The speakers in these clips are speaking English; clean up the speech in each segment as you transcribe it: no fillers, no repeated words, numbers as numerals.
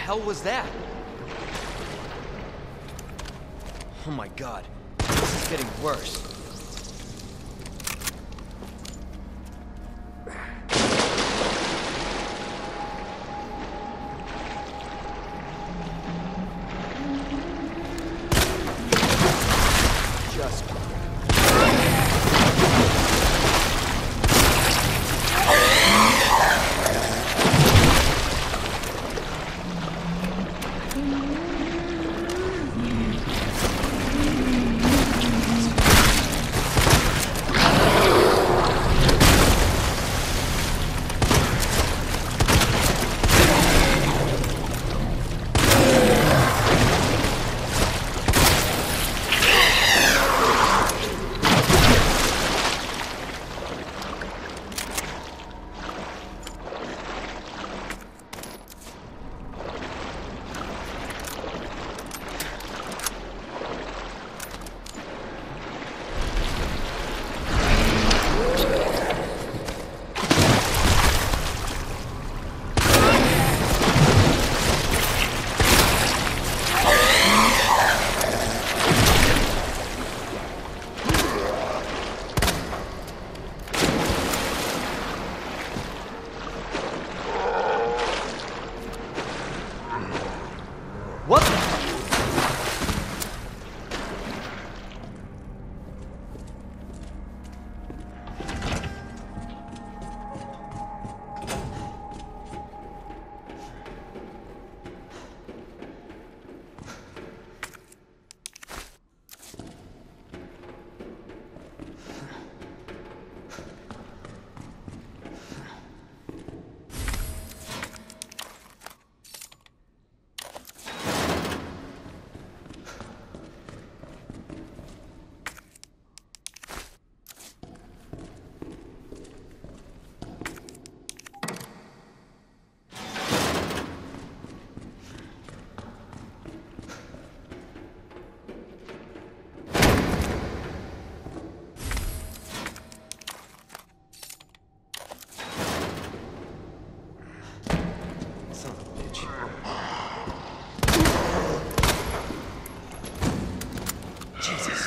hell was that? Oh my god. This is getting worse. Just... What the... Son of a bitch. Jesus.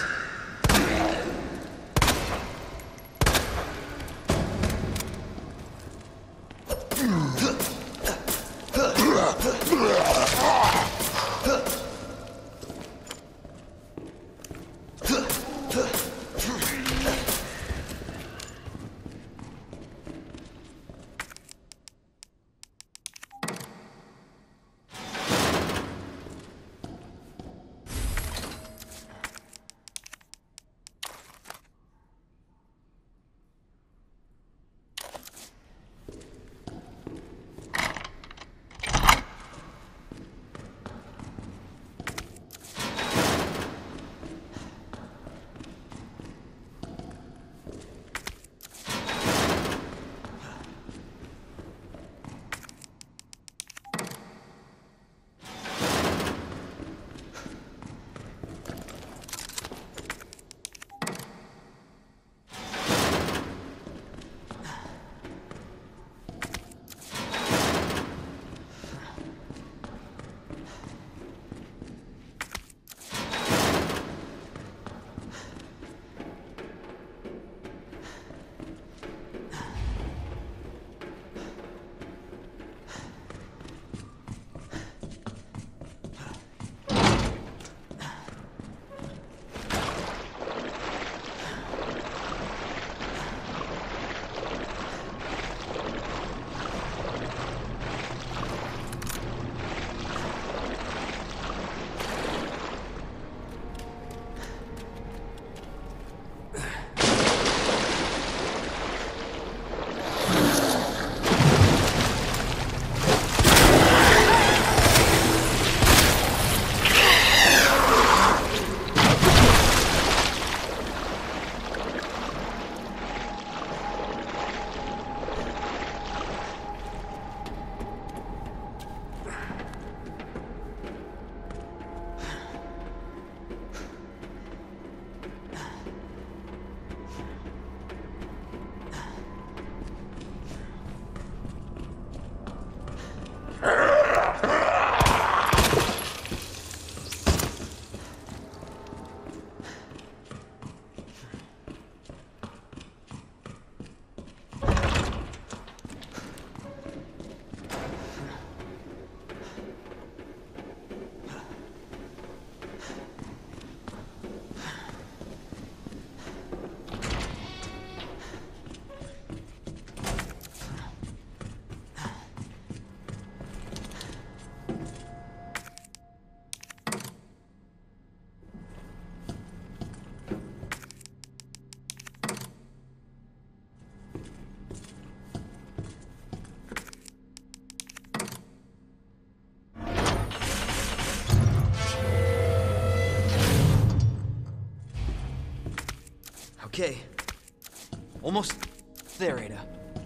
Okay. Almost there, Ada.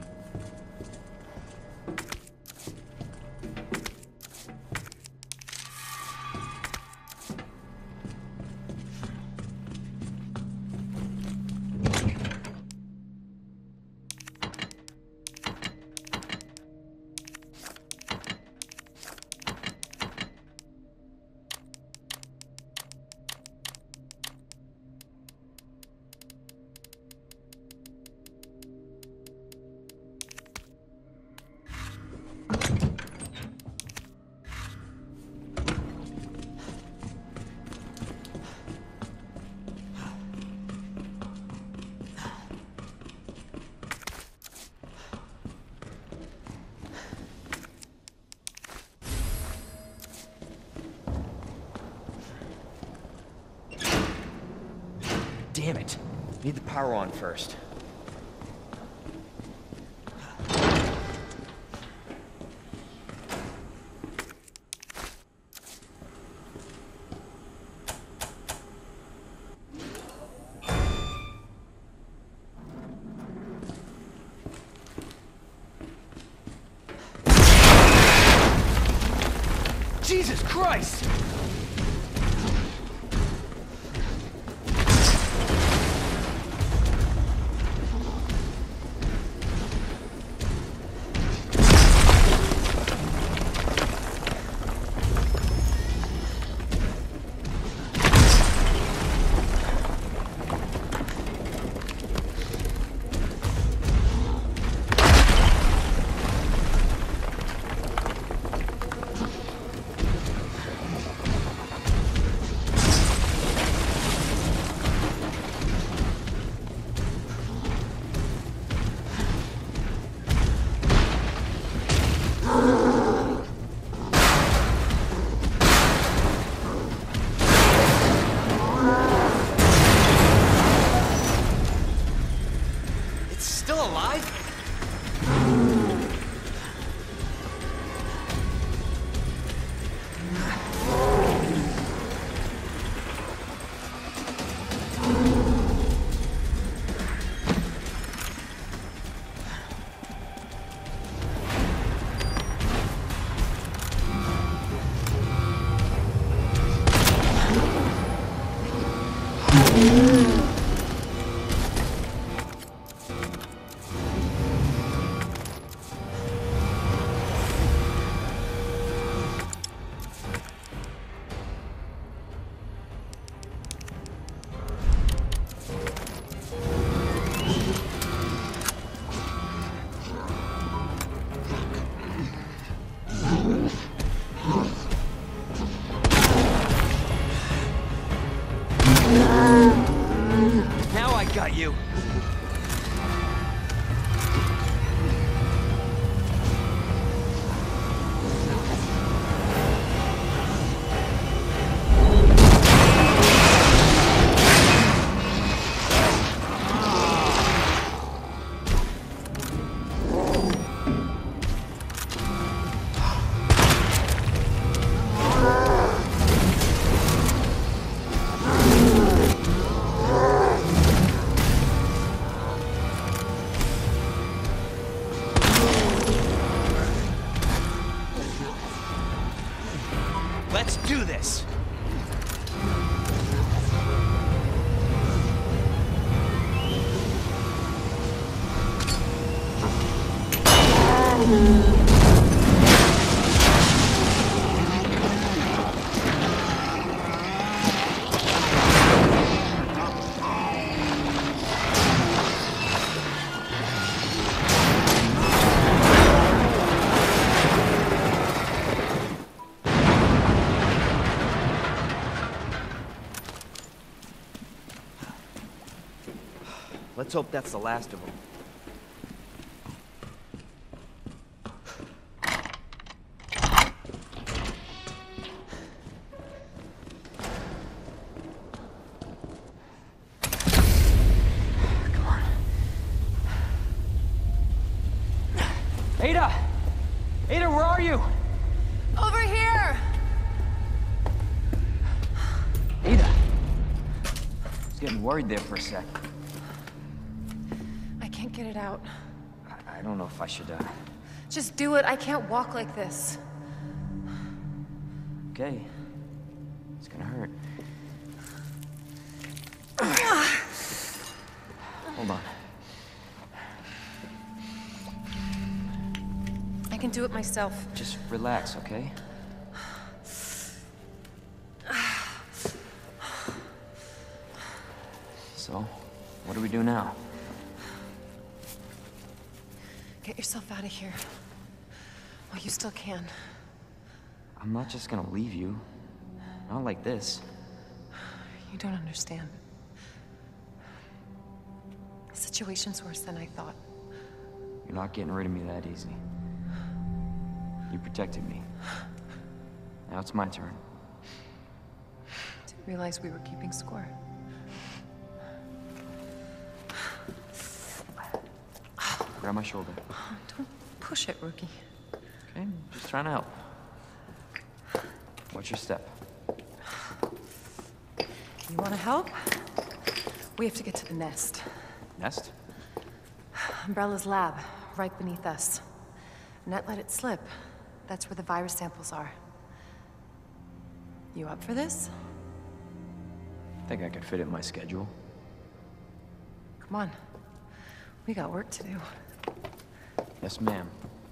Damn it. Need the power on first. Jesus Christ! Still alive? Now I got you. Let's do this! Let's hope that's the last of them. Come on. Ada! Ada, where are you? Over here! Ada! I was getting worried there for a sec. Get it out. I don't know if I should, Just do it. I can't walk like this. Okay. It's gonna hurt. Hold on. I can do it myself. Just relax, okay? So, what do we do now? Get yourself out of here. While you still can. I'm not just gonna leave you. Not like this. You don't understand. The situation's worse than I thought. You're not getting rid of me that easy. You protected me. Now it's my turn. Didn't realize we were keeping score. Grab my shoulder. Don't push it, rookie. Okay, just trying to help. Watch your step. You want to help? We have to get to the nest. Nest? Umbrella's lab, right beneath us. Annette let it slip. That's where the virus samples are. You up for this? Think I could fit it in my schedule. Come on. We got work to do. Yes, ma'am.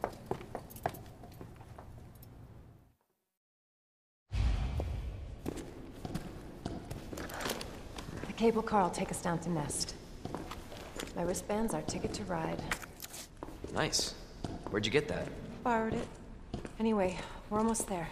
The cable car will take us down to Nest. My wristband's our ticket to ride. Nice. Where'd you get that? Borrowed it. Anyway, we're almost there.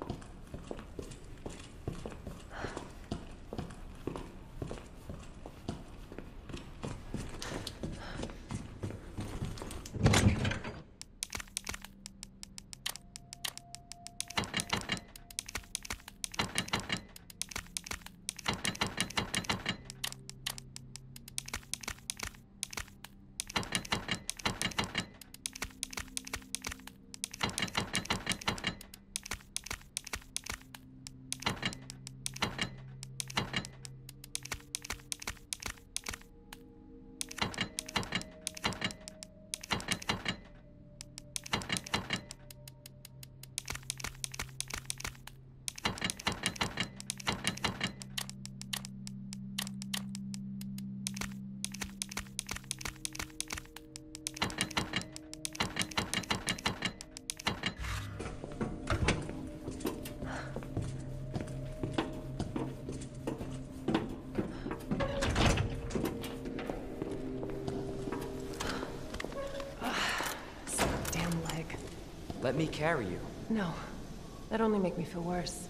Let me carry you. No. That'd only make me feel worse.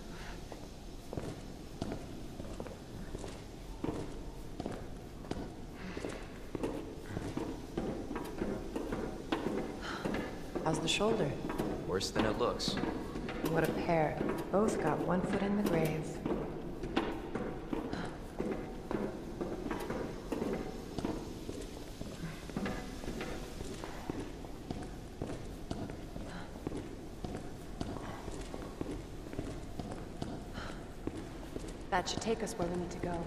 How's the shoulder? Worse than it looks. What a pair. Both got one foot in the grave. That should take us where we need to go.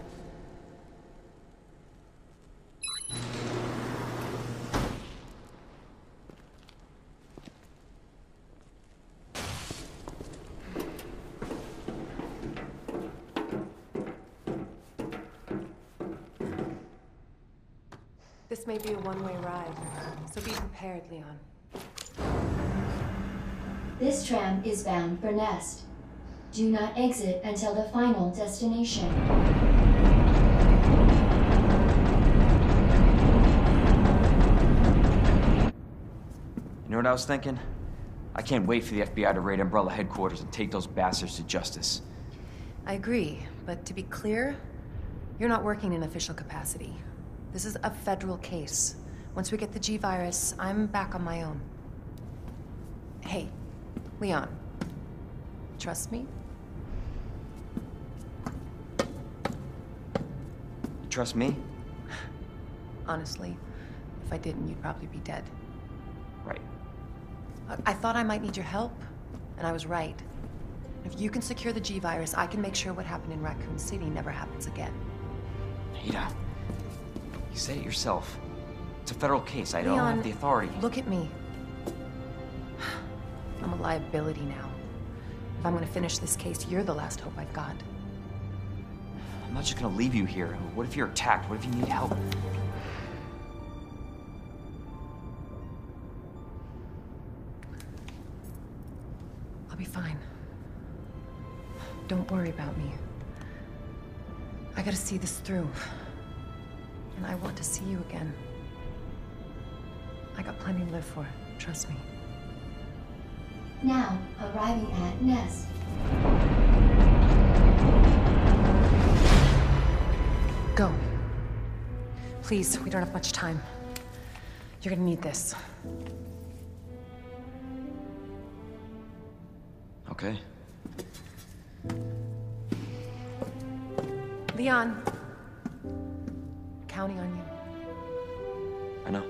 This may be a one-way ride, so be prepared, Leon. This tram is bound for Nest. Do not exit until the final destination. You know what I was thinking? I can't wait for the FBI to raid Umbrella headquarters and take those bastards to justice. I agree, but to be clear, you're not working in official capacity. This is a federal case. Once we get the G-Virus, I'm back on my own. Hey, Leon, trust me? Trust me? Honestly, if I didn't, you'd probably be dead. Right. I thought I might need your help, and I was right. If you can secure the G-Virus, I can make sure what happened in Raccoon City never happens again. Ada, you said it yourself. It's a federal case. I don't have the authority. Look at me. I'm a liability now. If I'm gonna finish this case, you're the last hope I've got. I'm not just gonna leave you here. What if you're attacked? What if you need help? I'll be fine. Don't worry about me. I gotta see this through. And I want to see you again. I got plenty to live for, trust me. Now, arriving at Nest. Go. Please, we don't have much time. You're gonna need this. Okay. Leon. Counting on you. I know.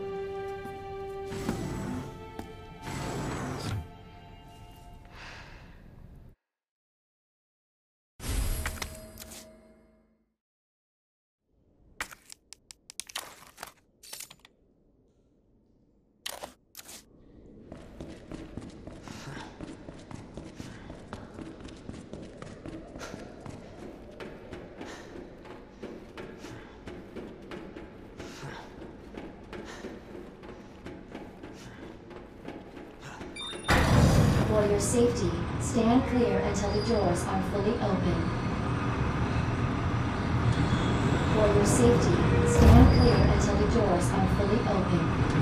For your safety, stand clear until the doors are fully open. For your safety, stand clear until the doors are fully open.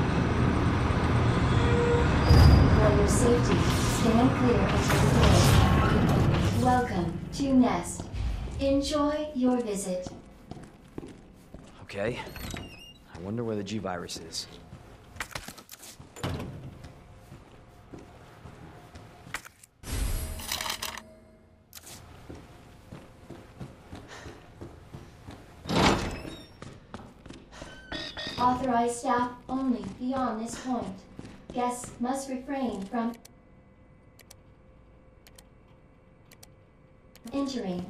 For your safety, stand clear until the doors are fully open. Welcome to Nest. Enjoy your visit. Okay. I wonder where the G-Virus is. Authorized staff only beyond this point. Guests must refrain from entering.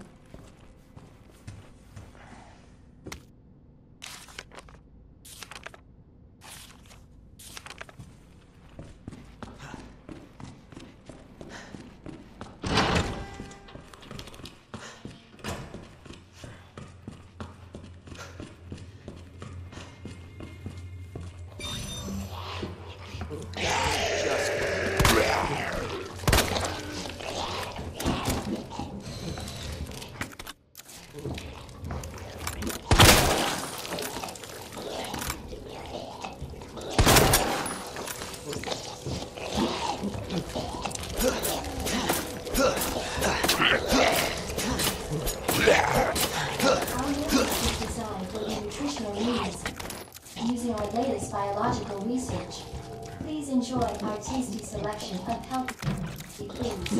Using our latest biological research. Please enjoy our tasty selection of healthy foods.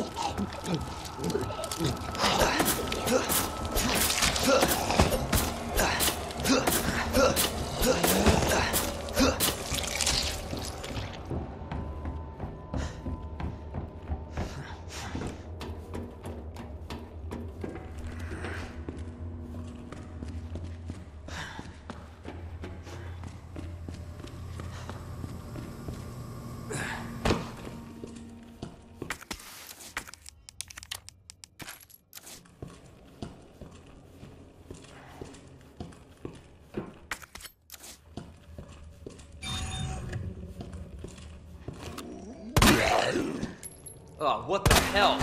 Oh, what the hell?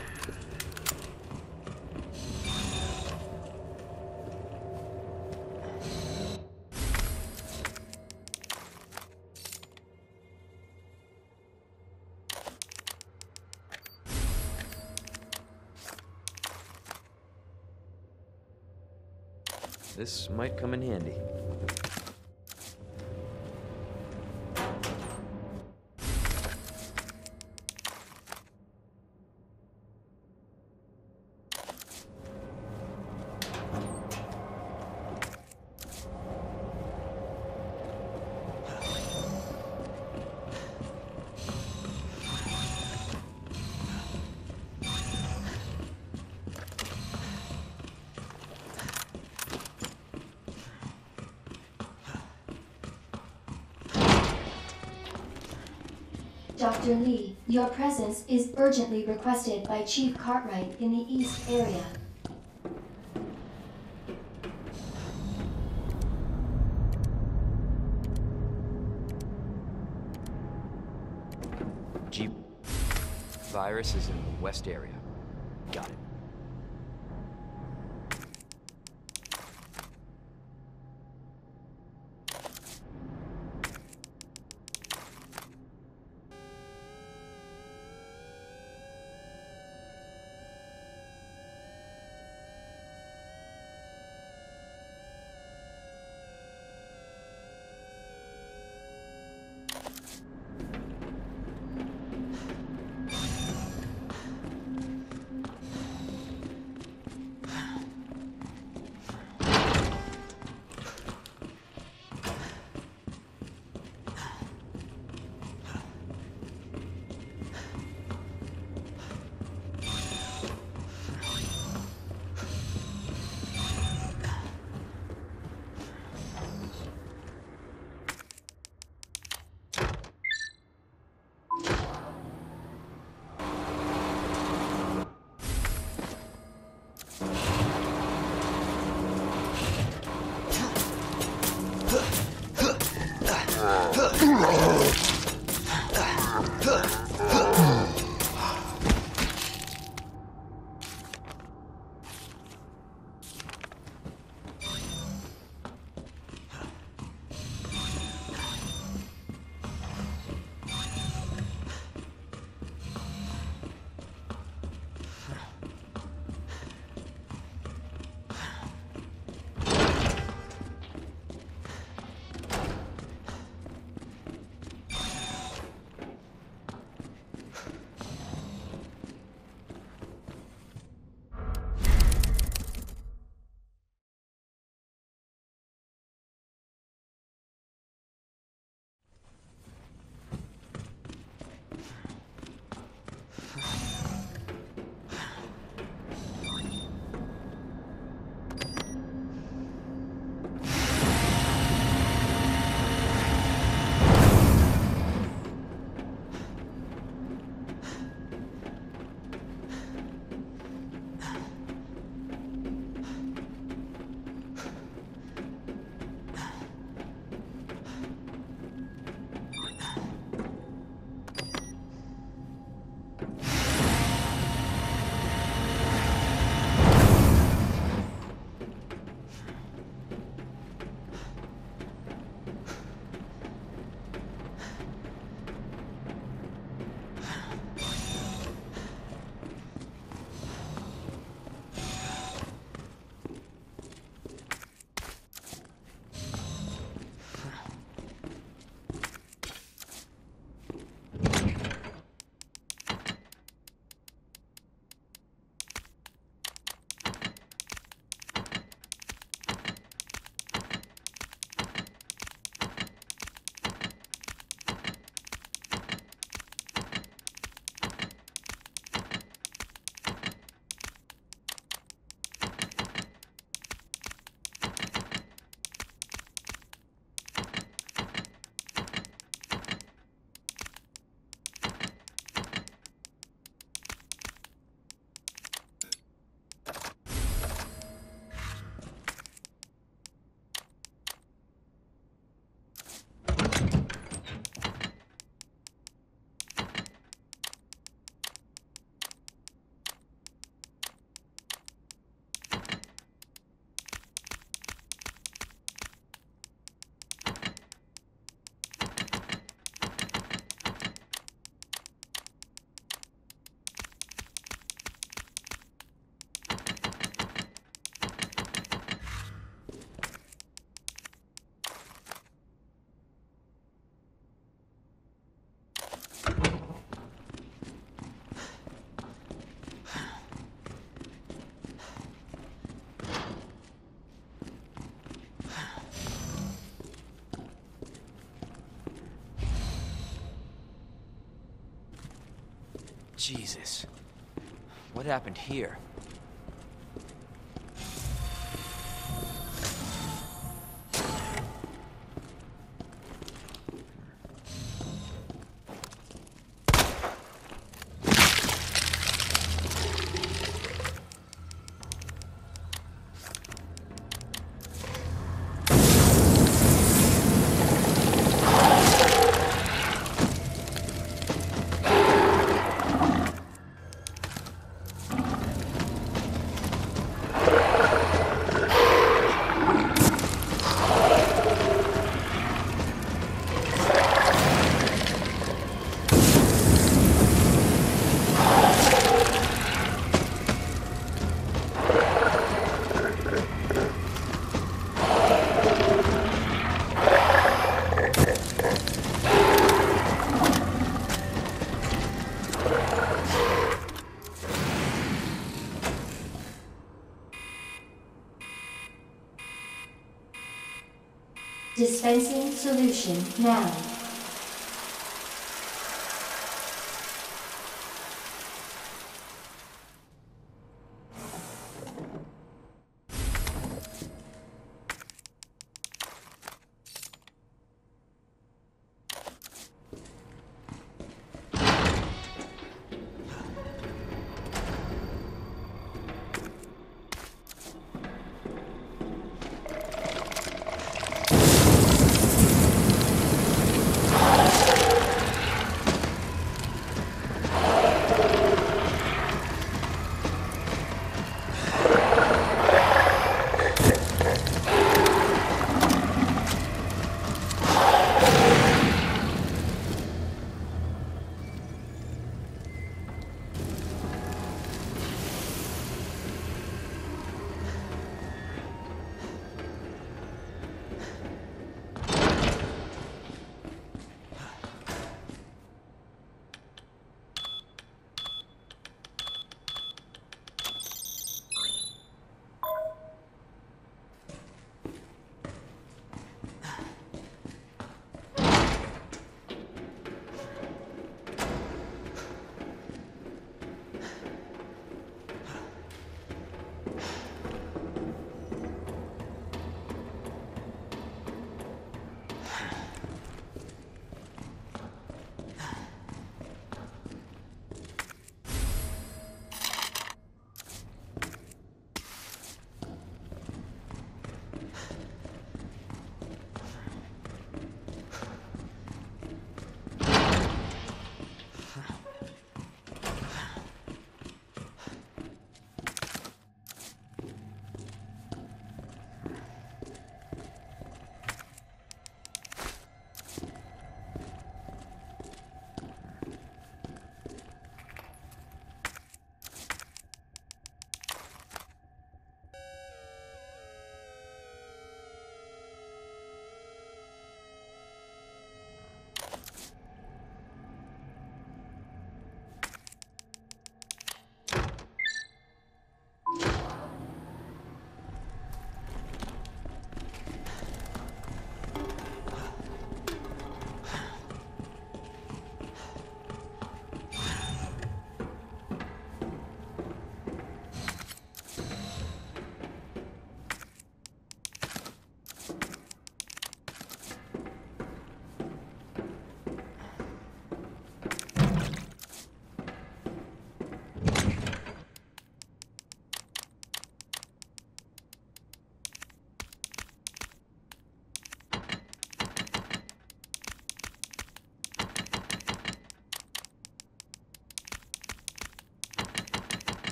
This might come in handy. Dr. Lee, your presence is urgently requested by Chief Cartwright in the East area. G virus is in the west area. Got it. Jesus. What happened here? Dispensing solution now.